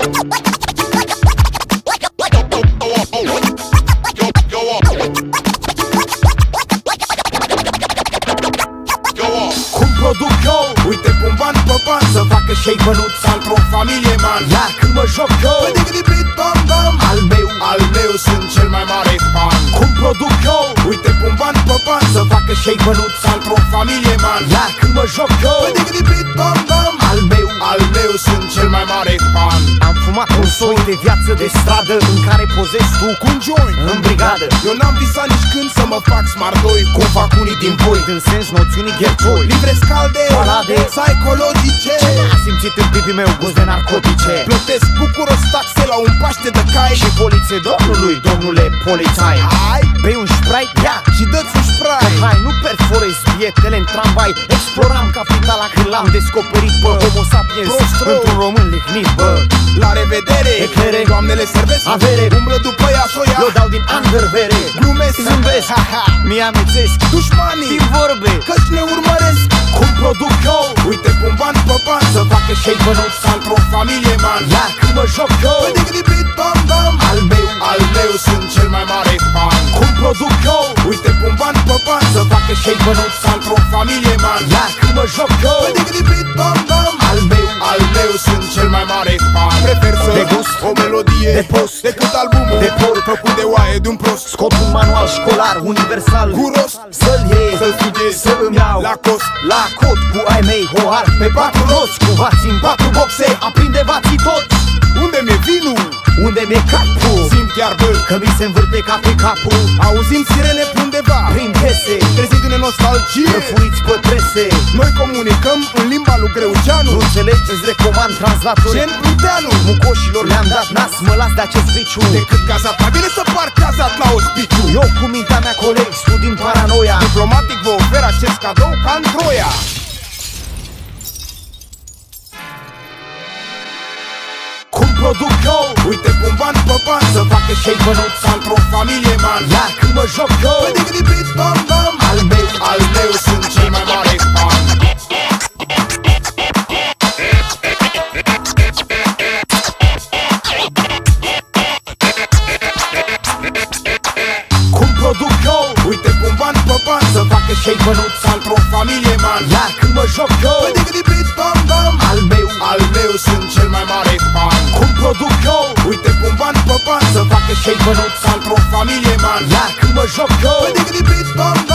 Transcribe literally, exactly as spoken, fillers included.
Cum produc eu? Uite pun bani pe bani să facă și-ai bănuța într-o familie, man. Iar când mă joc eu, bădigribit, bam, bam, al meu, al meu sunt cel mai mare fan. Cum produc eu? Uite pun bani pe bani să facă și-ai bănuța într-o familie, man. Iar când mă joc eu, bădigribit, bam, bam, al meu, al meu sunt cel mai mare fan. Am fumat un soi de viață de stradă în care pozezi tu cu un joint în brigadă. Eu n-am visat nici când să mă fac smart doi, cum fac unii din voi, în sens noțiunii ghertoi, livre scalde, balade, psihologice. A simțit în pipii meu gust de narcotice. Plătesc bucuros taxe la un paște de cai și poliție domnului, domnule polițai. Hai, bei un Sprite, ia, și dă-ți un Sprite. Hai, nu perforezi bietele în tramvai. Exploram capitala când l-am descoperit pe Homo sapiens într-un român lihnit, bă. La revedere, eclere, doamnele servesc avere, umblă după ea soia, eu dau din anververe, glumesc, zâmbesc, mi-amețesc dușmanii din vorbe, căci ne urmăresc. Cum produc eu? Uite pun bani pe bani să facă și-ai bănuța într-o familie, man. Iar când mă joc eu, bădigribit, bam, bam, al meu, al meu sunt cel mai mare fan. Cum produc eu? Uite pun bani pe bani să facă și-ai bănuța într-o familie, man. Iar când mă joc eu, bădigribit, bam, bam, al meu, al meu sunt cel mai mare fan. Prefer să degust o melodie de post decât albumul de por făcut de oaie de un prost. Scot un manual școlar universal cu rost, să-l iei, să-l studiez, să-l iau la cost, la cot cu ai mei, hoar pe patru roți, cu vații în patru boxe, aprinde vații toți. Unde mi-e vinul? Unde mi-e capul? Simt chiar bă, că mi se învârte ca pe capul. Auzim sirene pe undeva prin piese, trezindu-ne nostalgie, răfuiți pe trese. Noi comunicăm în limba lui Greuceanu. Nu înțelegi, îți recomand translator Gen Pluteanu. Mucoșilor le-am dat nas, mă las de acest viciu. Decât casa ta, vine să par cazat la ospiciu. Eu cu mintea mea coleg, studii în paranoia, diplomatic vă ofer acest cadou ca în Troia. Cum produc eu? Uite pun bani pe bani să facă și-ai bănuța într-o familie, man. Iar când mă joc eu, bădigribit, bam, bam, al meu, al meu sunt cel mai mare fan. Cum produc eu? Uite pun bani pe bani să facă și-ai bănuța într-o familie, man. Iar când mă joc eu, bădigribit, bam, bam, al meu, al meu sunt cel mai mare fan. Cum produc eu? Uite pun bani pe bani să facă și-ai bănuța într-o familie, man. Iar când mă joc eu, bădigribit, bam,